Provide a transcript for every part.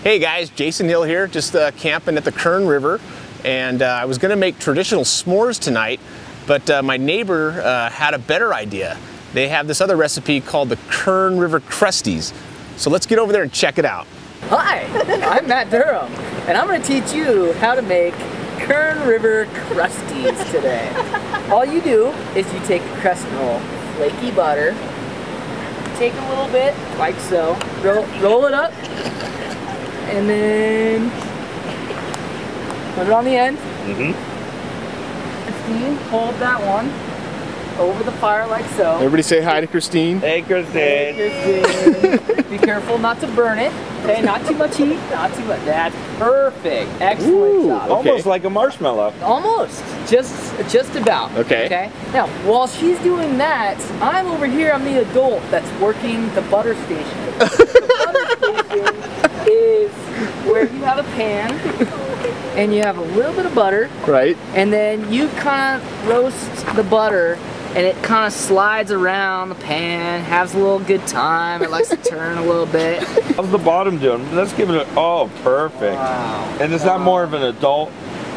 Hey guys, Jason Hill here, just camping at the Kern River, and I was gonna make traditional s'mores tonight, but my neighbor had a better idea. They have this other recipe called the Kern River Crusties. So let's get over there and check it out. Hi, I'm Matt Durham, and I'm gonna teach you how to make Kern River Crusties today. All you do is you take a crust roll, flaky butter, take a little bit, like so, roll it up, and then put it on the end. Christine, hold that one over the fire like so. Everybody say hi to Christine. Hey, Christine. Hey, Christine. Be careful not to burn it. Okay, not too much heat, not too much. That's perfect. Excellent job. Okay. Almost like a marshmallow. Almost. Just about. Okay. Now, while she's doing that, I'm over here, I'm the adult that's working the butter station. The butter station is where you have a pan and you have a little bit of butter. Right. And then you kind of roast the butter and it kind of slides around the pan, has a little good time, it likes to turn a little bit. How's the bottom doing? Let's give it a, oh, perfect. Wow. And is that more of an adult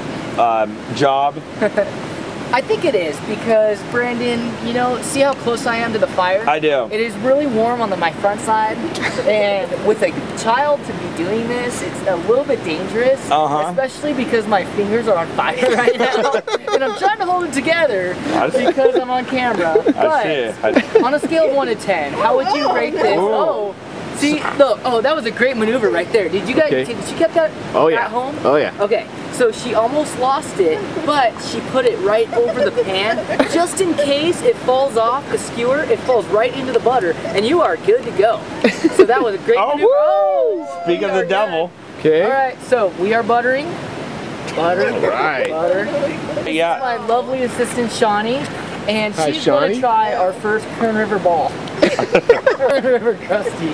job? I think it is because, Brandon, you know, see how close I am to the fire? I do. It is really warm on my front side, and with a child to be doing this, it's a little bit dangerous, especially because my fingers are on fire right now, and I'm trying to hold it together because I'm on camera. But on a scale of 1 to 10, how would you rate this? Ooh. Oh, see, look, oh, that was a great maneuver right there. Did you guys, did you get that at home? Oh yeah. Okay, so she almost lost it, but she put it right over the pan, just in case it falls off the skewer, it falls right into the butter, and you are good to go. So that was a great maneuver. Oh, speak of the devil. Okay. All right, so we are buttering. Butter. All right. Butter. Yeah. This is my lovely assistant, Shawnee, and Hi, she's going to try our first Kern River ball. Kern River Crusty.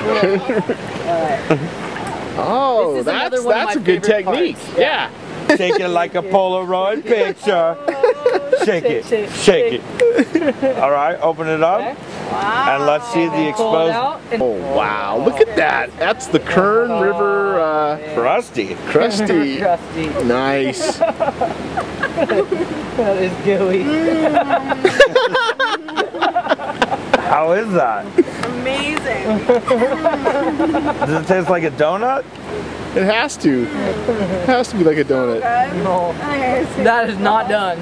Oh, that's a good technique. Parts. Yeah. Shake it like a Polaroid picture. Shake it. Shake it. All right, open it up. Okay. Wow. And let's see the exposed. Oh wow, look at that. That's the Kern River Crusty. Crusty. Crusty. Nice. That is gooey. How is that? Amazing. Does it taste like a donut? It has to. It has to be like a donut. No, that is not done.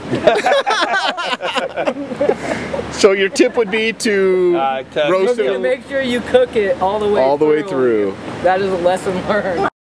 So your tip would be to roast You it have to make sure you cook it all the way through. all the way through. That is a lesson learned.